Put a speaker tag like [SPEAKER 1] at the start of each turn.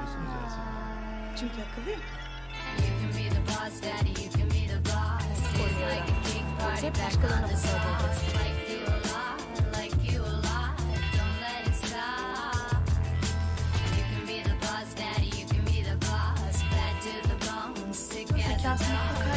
[SPEAKER 1] yapıyorsunuz Yasemin Hanım?
[SPEAKER 2] Çünkü akıllıyım.
[SPEAKER 3] Hep başkalarına bakıyor.
[SPEAKER 2] Zekasına bakar